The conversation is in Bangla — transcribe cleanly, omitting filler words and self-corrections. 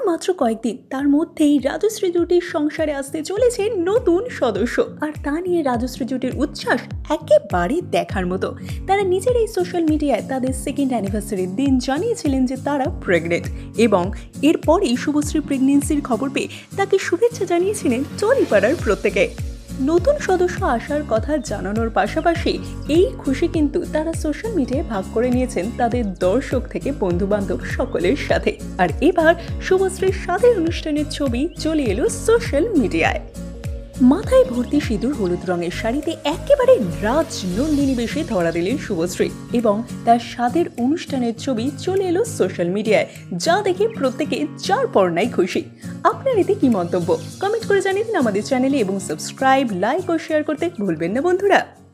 মাত্র কয়েকদিন তার মধ্যেই রাজশ্রী জুটির সংসারে আসতে চলেছে নতুন সদস্য। আর তা নিয়ে রাজশ্রী জুটির উচ্ছ্বাস একেবারে দেখার মতো। তারা নিজেরাই সোশ্যাল মিডিয়ায় তাদের সেকেন্ড অ্যানিভার্সারির দিন জানিয়েছিলেন যে তারা প্রেগনেন্ট, এবং এরপরই শুভশ্রী প্রেগনেন্সির খবর পেয়ে তাকে শুভেচ্ছা জানিয়েছিলেন টলিপাড়ার প্রত্যেকে। নতুন সদস্য আসার কথা জানানোর পাশাপাশি এই খুশি কিন্তু তারা সোশ্যাল মিডিয়ায় ভাগ করে নিয়েছেন তাদের দর্শক থেকে বন্ধু বান্ধব সকলের সাথে। আর এবার শুভশ্রীর সাথে অনুষ্ঠানের ছবি চলে এলো সোশ্যাল মিডিয়ায়। মাথায় ভর্তি সিঁদুর, হলুদ রঙের শাড়িতে একেবারে রাজনন্দিনী বেশে ধরা দিলেন শুভশ্রী, এবং তার স্বাদের অনুষ্ঠানের ছবি চলে এলো সোশ্যাল মিডিয়ায়, যা দেখে প্রত্যেকে যার পর নাই খুশি। আপনার এতে কি মন্তব্য? কমেন্ট করে জানিয়ে দিন আমাদের চ্যানেলে, এবং সাবস্ক্রাইব, লাইক ও শেয়ার করতে ভুলবেন না বন্ধুরা।